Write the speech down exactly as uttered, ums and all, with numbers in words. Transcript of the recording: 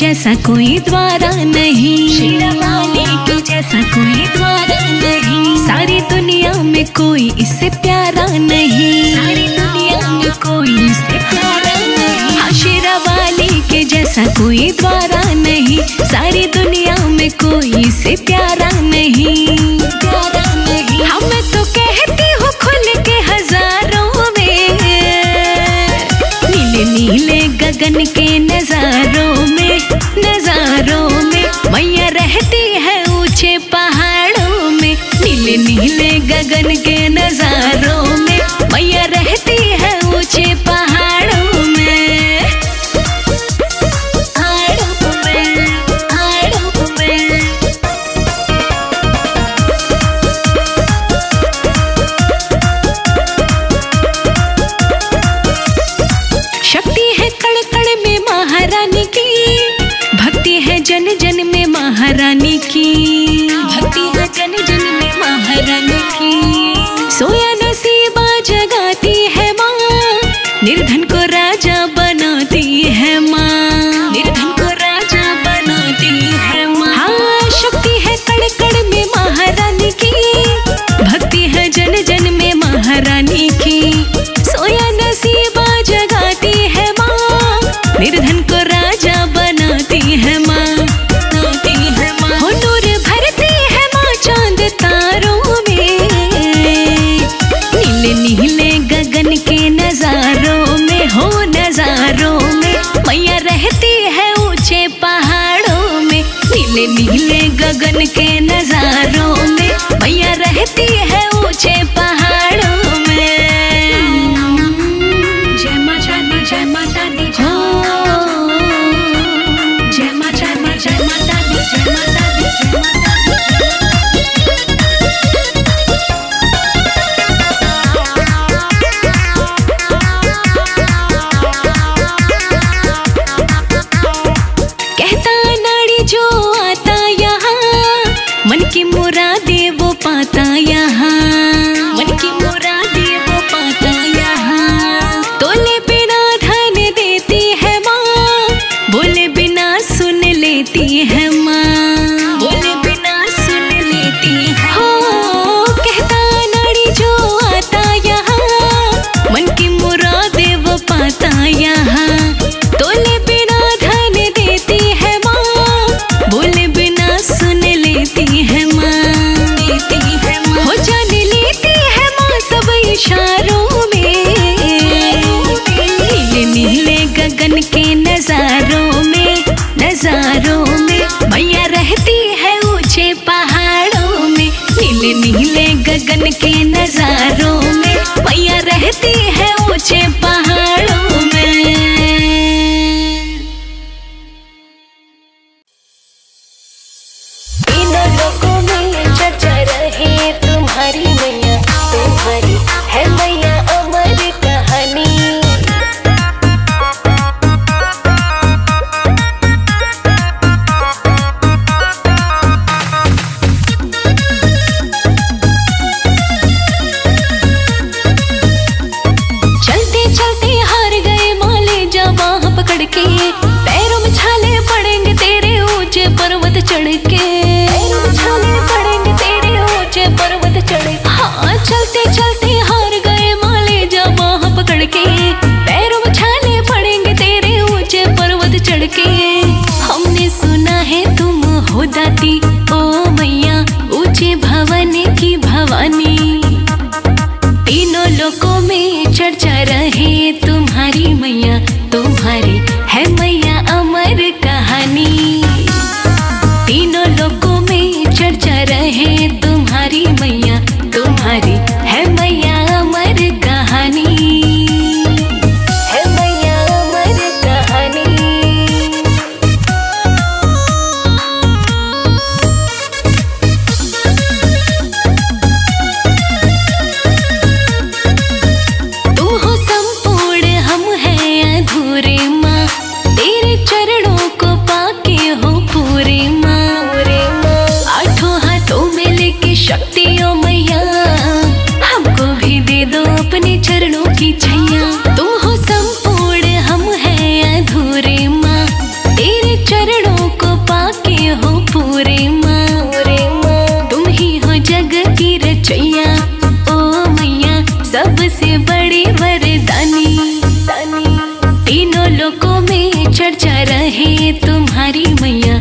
जैसा कोई द्वारा नहीं, शेरा वाली के जैसा कोई द्वारा नहीं। सारी दुनिया में कोई इससे प्यारा नहीं, सारी दुनिया में कोई इससे प्यारा नहीं। हाँ, शेरा वाली के जैसा कोई द्वारा नहीं, सारी दुनिया में कोई इससे प्यारा नहीं, प्यारा नहीं। हाँ, मैं तो कहती हूँ खुल के हजारों में, नीले नीले गगन के नजारों में, नजारों में मैया रहती है ऊंचे पहाड़ों में। नीले नीले गगन के नजारों में मैया रहती है ऊंचे पहाड़ों में, पहाड़ों में, पहाड़ों में। शक्ति है कण कण में महारानी की, भक्ति है जन जन में महारानी की, भक्ति है जन जन में महारानी की। सोया नसीबा जगाती है माँ, निर्धन को राजा बनाती है माँ, निर्धन को राजा बनाती है माँ। हाँ, शक्ति है कण कण में महारानी की, भक्ति है जन जन में महारानी की। सोया नसीबा जगाती है माँ, निर्धन को राजा बनाती है माँ, बनाती है माँ। हो नूर भरती है माँ चांद तारों में, नीले नीले गगन के नजारों में, हो नजारों में मैया रहती है ऊंचे पहाड़ों में। नीले नीले गगन के नजारों में मैया रहती है ऊंचे पहाड़ों में। जय माता दी, जय माता दी, हो जय माता दी, जय माता दी, जय माता दी, जय माता दी। कहता नाड़ी जो आता यहाँ, मन की मुरादे वो पाता यहाँ, मन की मुरादे वो पाता यहाँ। तोले बिना धन देती है माँ, बोले बिना सुन लेती है माँ, बोले बिना सुन लेती है। हो कहता नाड़ी जो आता यहाँ, मन की मुरादे वो पाता यहाँ। तोले बिना धन देती है माँ, बोले बिना सुन लेती है माँ, लेती है माँ। हो जान लेती है माँ सब इशारों में, नीले नीले गगन के नजारों में, नजारों में मैया रहती है ऊंचे पहाड़ों में। नीले नीले गगन के नजारों में मैया रहती है ऊंचे पहाड़ों में। तीनों लोगों में चर्चा रहे तुम्हारी मैया, तुम्हारी है मैया अमर कहानी। चलते चलते हार गए माले जा बाह पकड़ के, पैरों में छाले पड़ेंगे तेरे ऊंचे पर्वत चढ़ के, पैरों में छाले पड़ेंगे तेरे ऊंचे पर्वत चढ़ के। हाँ, चलते चलते हार गए माले जा बाह पकड़ के, पैरों में छाले पड़ेंगे तेरे ऊंचे पर्वत चढ़ के। हमने सुना है तुम हो दाती ओ मैया, ऊंचे भवन की भवानी। तीनों लोकों में चर्चा रहे तुम्हारी मैया, तुम्हारी है मैया अमर कहानी। तीनों लोकों में चर्चा रहे तुम्हारी मैया, तुम्हारी है मैया अमर कहानी, है मैया अमर कहानी। तुम हो संपूर्ण हम हैं सबसे बड़ी वरदानी। तीनों लोकों में चर्चा रहे तुम्हारी मैया